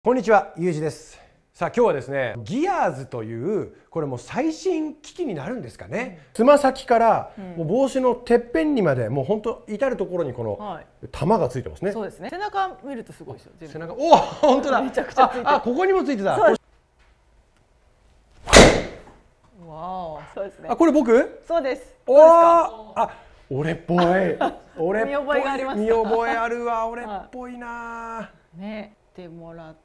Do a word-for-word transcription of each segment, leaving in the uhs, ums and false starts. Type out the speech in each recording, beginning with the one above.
こんにちは、ゆうじです。さあ今日はですね、ギアーズというこれもう最新機器になるんですかね。つま先からもう帽子のてっぺんにまでもう本当至る所にこの玉がついてますね。 そうですね。背中見るとすごいですよ。 背中、おお、本当だ。 めちゃくちゃついてる。 あ、ここにもついてた。 わお、そうですね。 あ、これ僕？ そうです。 おお、あ、俺っぽい。俺っぽい。 見覚えがありますか？ 見覚えあるわ、俺っぽいな。 ね、ってもらって、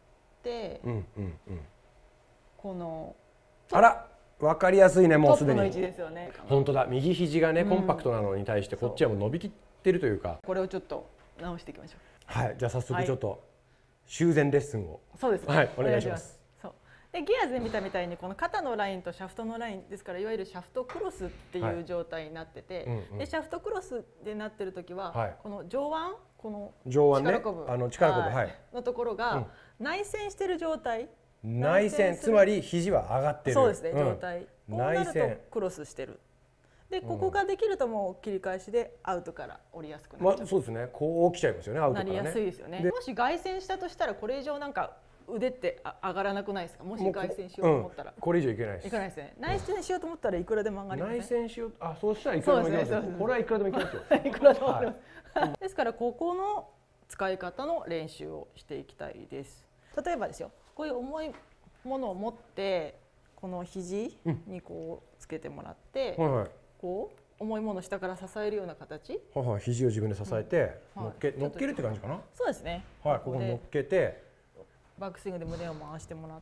うんうんうん。 このあら、わかりやすいね、もうすでに。 トップの位置ですよね。 本当だ、右肘がね、コンパクトなのに対してこっちはもう伸びきってるというか。 これをちょっと直していきましょう。 はい、じゃあ早速ちょっと修繕レッスンを。 そうですね。 はい、お願いします。 そう。でギアーズで見たみたいにこの肩のラインとシャフトのラインですから、いわゆるシャフトクロスっていう状態になってて、はい、うんうん、でシャフトクロスでなってる時は、はい、この上腕、この上腕ね、あの力こぶ、はい、 のところが内旋してる状態。 内旋、つまり肘は上がってる。 そうですね、状態。こうなるとクロスしてる。でここができるともう切り返しでアウトから降りやすくなる。 まあそうですね。こう来ちゃいますよね、アウトからね。 なりやすいですよね。もし外旋したとしたらこれ以上なんか腕って上がらなくないですか。もし外旋しようと思ったら、 これ以上いけないです。 いかないですね。内旋しようと思ったらいくらでも上がりますね。 内旋しよう、あ、そうしたらいくらでもいけますよ。これはいくらでもいけますよ。 いくらでもいけます。ですからここの使い方の練習をしていきたいです。例えばですよ、こういう重いものを持ってこの肘にこうつけてもらって、うん、はいはい、こう重いものを下から支えるような形、 はいはい、肘を自分で支えて、うん、乗っけ、乗っけるって感じかな。 そうですね。 はい、ここ乗っけてバックスイングで胸を回してもらって、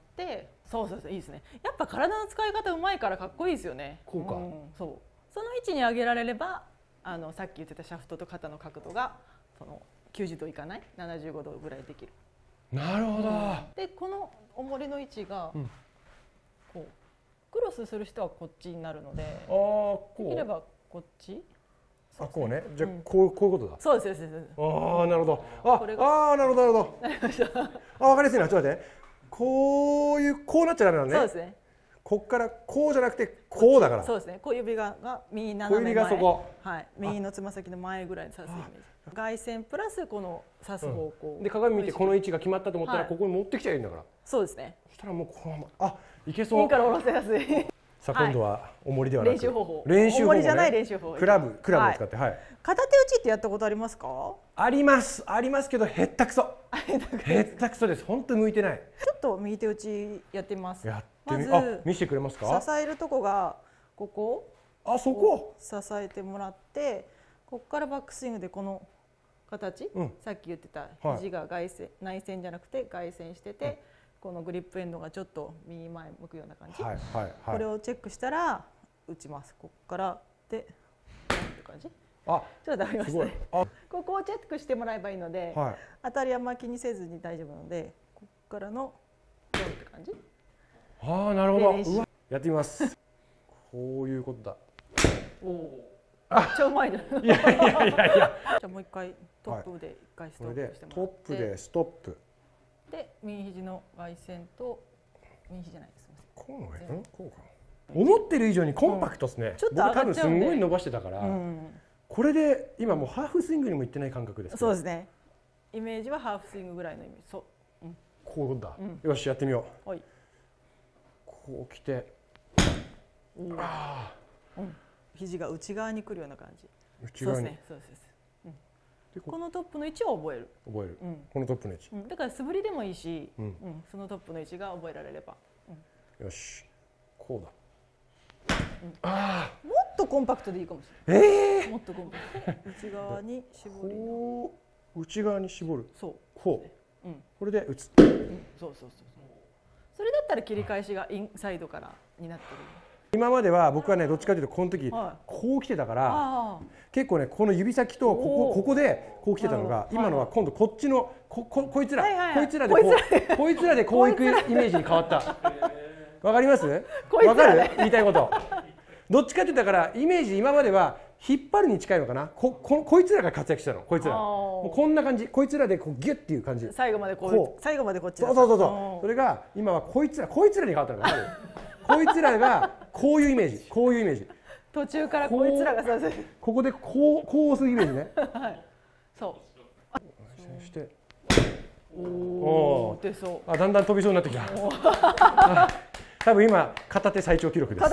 そうそうそう、いいですね。やっぱ体の使い方うまいからかっこいいですよね。 こうか、うん、 そう。その位置に上げられれば、あのさっき言ってたシャフトと肩の角度がそのきゅうじゅうどいかない、ななじゅうごどぐらいできる。 なるほど。 でこの重りの位置が、うん、こうクロスする人はこっちになるので、あ、こうできればこっち。 あ、こうね。じゃあこう、こういうことだ。 そうですそうです。 ああ、なるほど。ああ、なるほどなるほど。なりました。あ、わかりやすいな。ちょっと待って。こういうこうなっちゃダメなのね。 そうですね。 こっからこうじゃなくてこうだから。 そうですね。小指がが右斜め前。 小指がそこ。 はい。右のつま先の前ぐらいに刺すイメージ。外旋プラスこの刺す方向、 うん、で鏡見てこの位置が決まったと思ったらここに持ってきちゃいいんだから、はい、 そうですね。 そしたらもうこのまま、あ、いけそう。 いいから下ろせやすい。 さあ今度は重りではなく練習方法、 練習方法、ね、 重りじゃない練習方法、 クラブクラブを使って、はい、はい、 片手打ちってやったことありますか？ ありますありますけどへったくそへったくそです。本当に向いてない。 ちょっと右手打ちやってみます。 やってみ、ま、あ、見せてくれますか？ 支えるとこがここ、 あ、そこ支えてもらって、ここからバックスイングでこの形、うん、さっき言ってた肘が外旋、はい、内旋じゃなくて外旋してて、うん、このグリップエンドがちょっと右前向くような感じ、はいはいはい、これをチェックしたら打ちます。ここからでって感じ。あ、ちょっとありますね。ここをチェックしてもらえばいいので、はい、当たりはま気にせずに大丈夫なので、ここからのドンって感じ。 ああ、なるほど。うわ、やってみます。こういうことだ。 おお。めっちゃうまいじゃん。いやいやいやいや。じゃあもう一回トップで一回ストップしてもらって。 トップでストップ。 で右肘の外旋と右肘じゃないです。 こうのね、こうか。思ってる以上にコンパクトですね。 ちょっと僕多分すごい伸ばしてたから、これで今もうハーフスイングにもいってない感覚です。 そうですね。イメージはハーフスイングぐらいのイメージ。そう。 こういうことだ。よし、やってみよう。はい。こう来て。 ああ。肘が内側に来るような感じ。内側に。そうですね。そうです。このトップの位置を覚える。 覚える。このトップの位置。 だから素振りでもいいし、そのトップの位置が覚えられれば。 よし。こうだ。ああ。もっとコンパクトでいいかもしれない。ええ。もっとコンパクト。内側に絞り。 こう内側に絞る。 そう。 こう。これで打つ。 そうそうそうそう。それだったら切り返しがインサイドからになってる。 今までは僕はね、どっちかというとこの時こう来てたから、結構ねこの指先とここここでこう来てたのが、今のは今度こっちのこここいつらこいつらでこうこいつらでこういくイメージに変わった。わかります？わかる？言いたいこと。どっちかって言ったからイメージ今までは引っ張るに近いのかな。こここいつらが活躍したの。こいつら。もうこんな感じ。こいつらでこうギュッっていう感じ。 最後までこう最後までこっち。 そうそうそうそう。それが今はこいつらこいつらに変わったの。こいつらがこういうイメージ、こういうイメージ。 途中からこいつらがさせる。 ここでこうこう押すイメージね。 はい。そう。 そしておお、出そう。 あ、だんだん飛びそうになってきた。多分今片手最長記録です。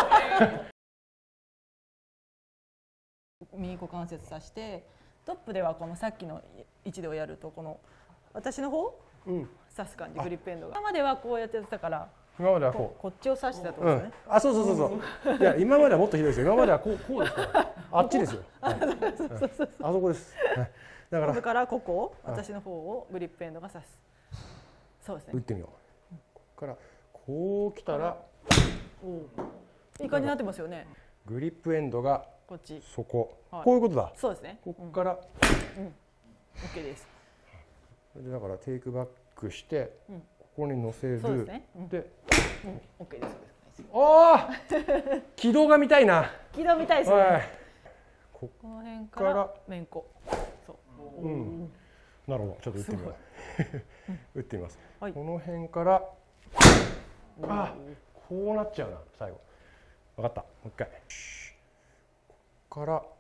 右股関節刺して、トップではこのさっきの位置でやるとこの私の方、うん、刺す感じ、グリップエンドが。今まではこうやってたから。今まではこう、こっちを刺してたと思うんですね。 あ、そうそうそうそう。いや、今まではもっとひどいですよ。今まではこう、こうですから。あっちですよ。あそこです。 だから。ここからここ、私の方をグリップエンドが刺す。そうですね。 打ってみよう。ここからこう来たら。 いい感じになってますよね。 グリップエンドがこっち。 そこ。こういうことだ。 そうですね。 ここから。 うん。オッケーです。 で、だからテイクバックして。ここに乗せる。で。 オッケーです。 ああ。軌道が見たいな。 軌道見たいですね。この辺からめんこ。そう。うん。 なるほど。ちょっと打ってみよう。打ってみます。この辺から。あ、こうなっちゃうな。最後。分かった。もう一回。ここから。あ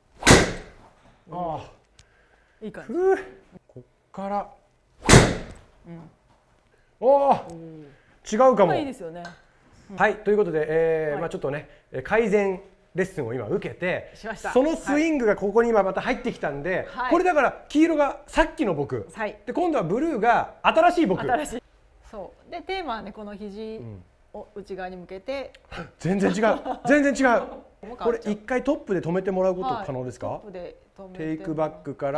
あ。いい感じ。 こっから。うん。おお、違うかも。 いいですよね。 はい、ということで、えーまあちょっとね改善レッスンを今受けて、そのスイングがここに今また入ってきたんで、これだから黄色がさっきの僕、で今度はブルーが新しい僕。 新しい。そうでテーマはね、この肘を内側に向けて。 全然違う、全然違う。これ一回トップで止めてもらうこと可能ですか？テイクバックから。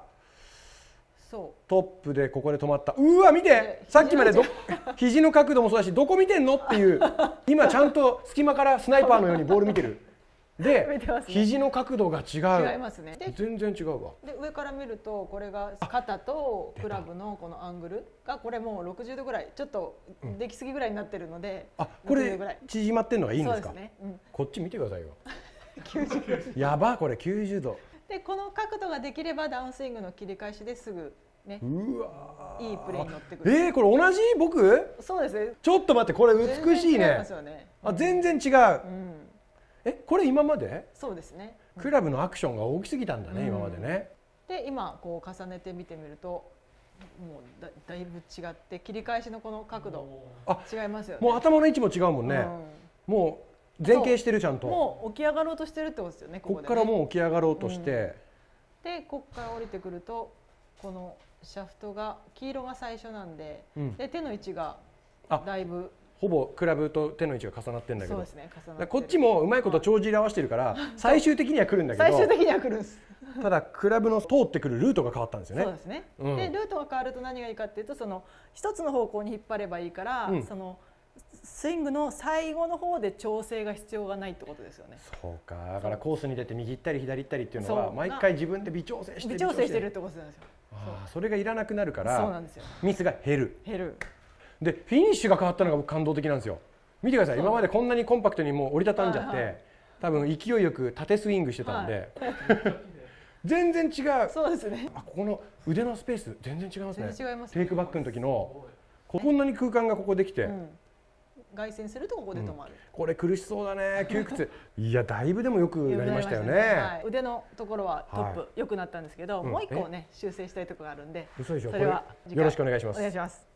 トップでここで止まった。うわ見て、さっきまでど肘の角度もそうだし、どこ見てんのっていう、今ちゃんと隙間からスナイパーのようにボール見てる。で肘の角度が違う。 違いますね。 全然違うわ。 で上から見るとこれが肩とクラブのこのアングルがこれもうろくじゅうどぐらい、ちょっとできすぎぐらいになってるので、 あ、これ縮まってるのがいいんですか？こっち見てくださいよ。やば、これきゅうじゅうど。 でこの角度ができればダウンスイングの切り返しですぐね、 うわいいプレーに乗ってくる。 えー、これ同じ僕？ そうですね。 ちょっと待って、これ美しいね。あ、全然違う。え、これ今まで？ そうですね。 クラブのアクションが大きすぎたんだね、今までね。 で今こう重ねて見てみると、もう だ, だいぶ違って切り返しのこの角度違いますよね。 もう頭の位置も違うもんね。もう前傾してる、ちゃんと。 もう起き上がろうとしてるってことですよね。 ここからもう起き上がろうとして、 うん、でここから降りてくるとこのシャフトが黄色が最初なんで、うん、で手の位置がだいぶほぼクラブと手の位置が重なってるんだけど、 そうですね、重なってる。 こっちもうまいこと帳尻合わせてるから最終的には来るんだけど、 最終的には来るんです。 ただクラブの通ってくるルートが変わったんですよね。 そうですね。うん、でルートが変わると何がいいかっていうと、その一つの方向に引っ張ればいいから、うん、そのスイングの最後の方で調整が必要がないってことですよね。 そうか、だからコースに出て右行ったり左行ったりっていうのは毎回自分で微調整して微調整してるってことなんですよ。 あ、それがいらなくなるから、 そうなんですよ。 ミスが減る。 減る。 でフィニッシュが変わったのが僕感動的なんですよ。見てください。今までこんなにコンパクトにもう折りたたんじゃって、はいはい、多分勢いよく縦スイングしてたんで、はい、全然違う。 そうですね。 あ、ここの腕のスペース全然違いますね。 全然違いますね。 テイクバックの時のこんなに空間がここできて、うん、 凱旋するとここで止まる、うん、 これ苦しそうだね、窮屈。いや、だいぶでもよくなりましたよね。 はい、腕のところはトップ良くなったんですけど、はい、もう一個ね修正したいところがあるんで、 嘘でしょ。 それはよろしくお願いします。 お願いします。